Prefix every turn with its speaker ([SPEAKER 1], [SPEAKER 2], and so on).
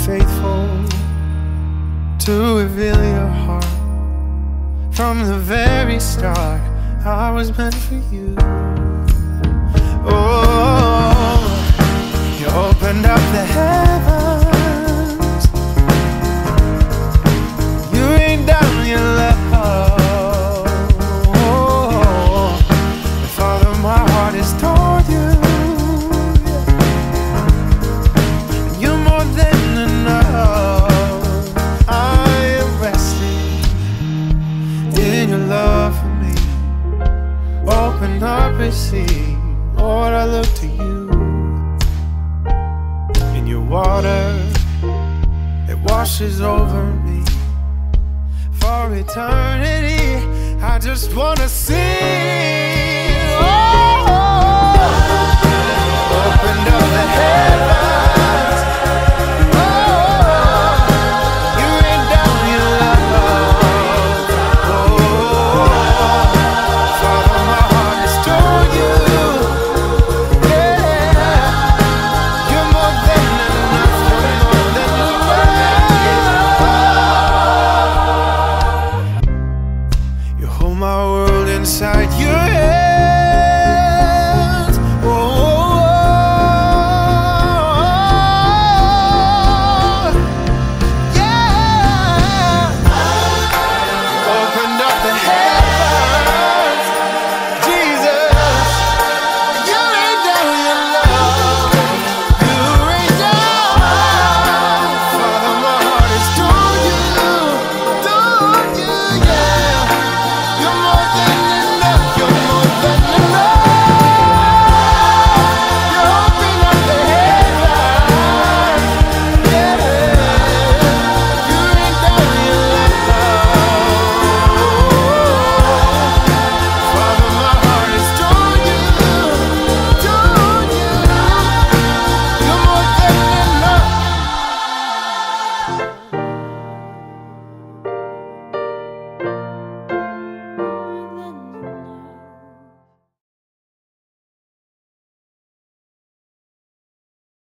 [SPEAKER 1] faithful to reveal your heart. From the very start, I was meant for you. Oh, you opened up the heavens, you rained down your love. Oh, Father, my heart is toward you. You're more than enough. I am resting in your love for me. Open up and see, Lord, I look to you. In your water, it washes over me. For eternity, I just wanna sing. Oh, opened up the heavens.